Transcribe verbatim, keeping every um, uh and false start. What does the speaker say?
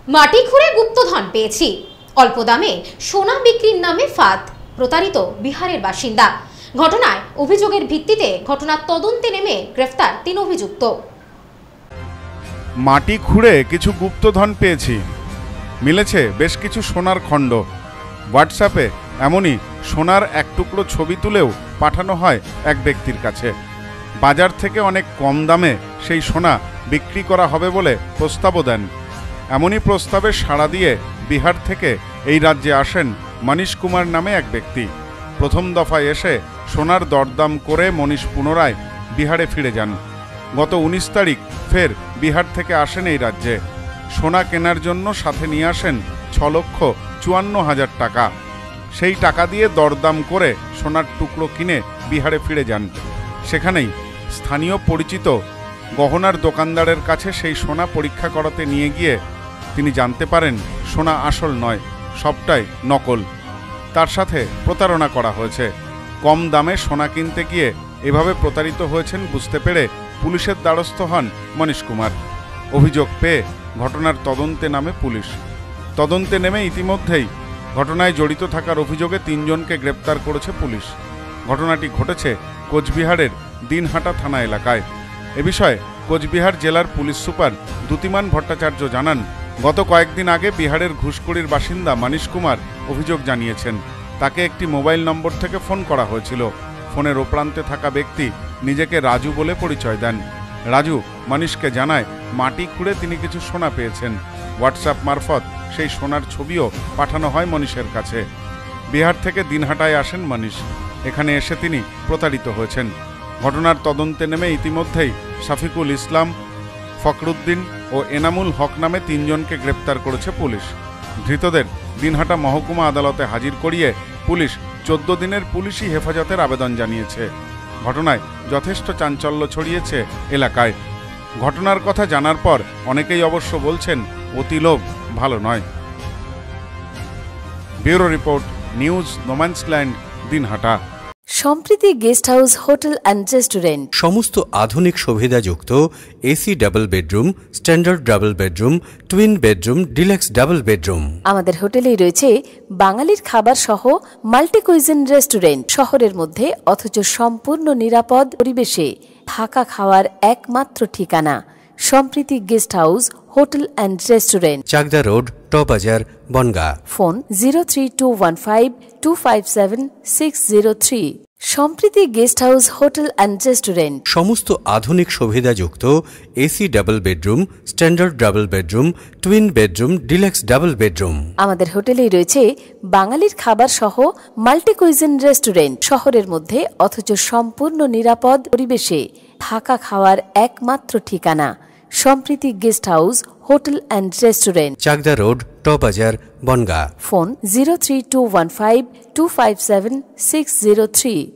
মাটি খুঁড়ে গুপ্তধন পেয়েছি, অল্প দামে সোনা বিক্রির নামে ফাঁদ, প্রতারিত বিহারের বাসিন্দা। ঘটনায় অভিযোগের ভিত্তিতে ঘটনার তদন্তে নেমে গ্রেফতার তিন অভিযুক্ত। মাটি খুঁড়ে কিছু গুপ্তধন পেয়েছি, মিলেছে বেশ কিছু সোনার খণ্ড। হোয়াটসঅ্যাপে এমনই সোনার এক টুকরো ছবি তুলেও পাঠানো হয় এক ব্যক্তির কাছে। বাজার থেকে অনেক কম দামে সেই সোনা বিক্রি করা হবে বলে প্রস্তাবও দেন। এমনই প্রস্তাবে সাড়া দিয়ে বিহার থেকে এই রাজ্যে আসেন মনীষ কুমার নামে এক ব্যক্তি। প্রথম দফায় এসে সোনার দরদাম করে মনীষ পুনরায় বিহারে ফিরে যান। গত উনিশ তারিখ ফের বিহার থেকে আসেন এই রাজ্যে। সোনা কেনার জন্য সাথে নিয়ে আসেন ছ লক্ষ চুয়ান্ন হাজার টাকা। সেই টাকা দিয়ে দরদাম করে সোনার টুকরো কিনে বিহারে ফিরে যান। সেখানেই স্থানীয় পরিচিত গহনার দোকানদারের কাছে সেই সোনা পরীক্ষা করাতে নিয়ে গিয়ে তিনি জানতে পারেন সোনা আসল নয়, সবটাই নকল। তার সাথে প্রতারণা করা হয়েছে। কম দামে সোনা কিনতে গিয়ে এভাবে প্রতারিত হয়েছেন বুঝতে পেরে পুলিশের দ্বারস্থ হন মনীষ কুমার। অভিযোগ পেয়ে ঘটনার তদন্তে নামে পুলিশ। তদন্তে নেমে ইতিমধ্যেই ঘটনায় জড়িত থাকার অভিযোগে তিনজনকে গ্রেপ্তার করেছে পুলিশ। ঘটনাটি ঘটেছে কোচবিহারের দিনহাটা থানা এলাকায়। এ বিষয়ে কোচবিহার জেলার পুলিশ সুপার দ্যুতিমান ভট্টাচার্য জানান, গত কয়েকদিন আগে বিহারের ঘুষকুড়ির বাসিন্দা মনীষ কুমার অভিযোগ জানিয়েছেন তাকে একটি মোবাইল নম্বর থেকে ফোন করা হয়েছিল। ফোনের ওপ্রান্তে থাকা ব্যক্তি নিজেকে রাজু বলে পরিচয় দেন। রাজু মনীষকে জানায় মাটি খুঁড়ে তিনি কিছু সোনা পেয়েছেন। হোয়াটসঅ্যাপ মারফত সেই সোনার ছবিও পাঠানো হয় মনীষের কাছে। বিহার থেকে দিনহাটায় আসেন মনীষ। এখানে এসে তিনি প্রতারিত হয়েছেন। ঘটনার তদন্তে নেমে ইতিমধ্যেই শফিকুল ইসলাম, ফখরুদ্দিন ও এনামুল হক নামে তিনজনকে গ্রেপ্তার করেছে পুলিশ। ধৃতদের দিনহাটা মহকুমা আদালতে হাজির করিয়ে পুলিশ চোদ্দ দিনের পুলিশি হেফাজতের আবেদন জানিয়েছে। ঘটনায় যথেষ্ট চাঞ্চল্য ছড়িয়েছে এলাকায়। ঘটনার কথা জানার পর অনেকেই অবশ্য বলছেন অতি লোভ ভালো নয়। Bureau report, news no man's land, Dinhata. Sampriti guest house, hotel and restaurant. সমস্ত আধুনিক সুবিধাযুক্ত AC double bedroom, standard double bedroom, twin bedroom, deluxe double bedroom. আমাদের হোটেলেই রয়েছে বাঙালির খাবার সহ মাল্টি কুইজিন রেস্টুরেন্ট। শহরের মধ্যে অথচ সম্পূর্ণ নিরাপদ পরিবেশে থাকা খাওয়ার একমাত্র ঠিকানা Sampriti guest house, hotel and restaurant, Chakdah road, টবাজার, Bongaon. Phone zero three two one five two five seven six zero three. Sampriti guest house, hotel and restaurant. সমস্ত আধুনিক সুবিধাযুক্ত AC double bedroom, standard double bedroom, twin bedroom, deluxe double bedroom. আমাদের হোটেলেই রয়েছে বাঙালির খাবার সহ মাল্টি কুইজিন রেস্টুরেন্ট। শহরের মধ্যে অথচ সম্পূর্ণ নিরাপদ পরিবেশে থাকা খাওয়ার একমাত্র ঠিকানা Sampriti guest house, hotel and restaurant, Chakdah road, টবাজার, Bongaon. Phone zero three two one five two five seven six zero three.